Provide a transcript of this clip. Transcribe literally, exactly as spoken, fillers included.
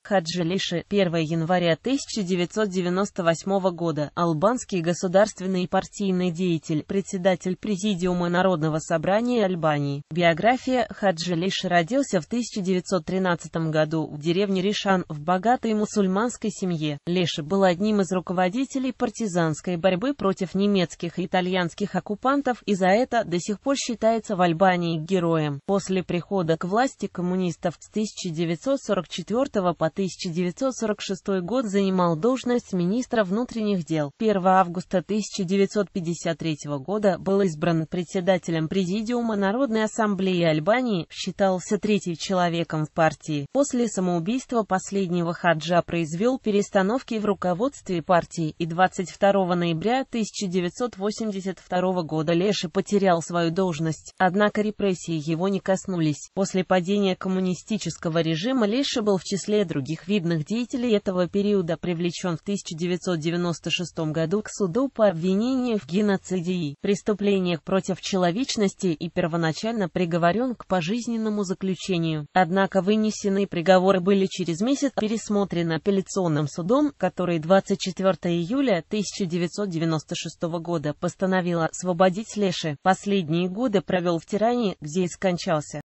Хаджи Леши, первое января тысяча девятьсот девяносто восьмого года, албанский государственный и партийный деятель, председатель Президиума Народного собрания Албании. Биография. Хаджи Леши родился в тысяча девятьсот тринадцатом году в деревне Ришан, в богатой мусульманской семье. Леши был одним из руководителей партизанской борьбы против немецких и итальянских оккупантов, и за это до сих пор считается в Албании героем. После прихода к власти коммунистов с тысяча девятьсот сорок четвёртого по тысяча девятьсот сорок шестой год занимал должность министра внутренних дел. первого августа тысяча девятьсот пятьдесят третьего года был избран председателем Президиума Народной ассамблеи Албании, считался третьим человеком в партии. После самоубийства последнего Хаджа произвел перестановки в руководстве партии, и двадцать второго ноября тысяча девятьсот восемьдесят второго года Леши потерял свою должность, однако репрессии его не коснулись. После падения коммунистического режима Леши был в числе других видных деятелей этого периода привлечен в тысяча девятьсот девяносто шестом году к суду по обвинению в геноциде и преступлениях против человечности и первоначально приговорен к пожизненному заключению. Однако вынесенные приговоры были через месяц пересмотрены апелляционным судом, который двадцать четвёртого июля тысяча девятьсот девяносто шестого года постановил освободить Леши. Последние годы провел в Тиране, где и скончался.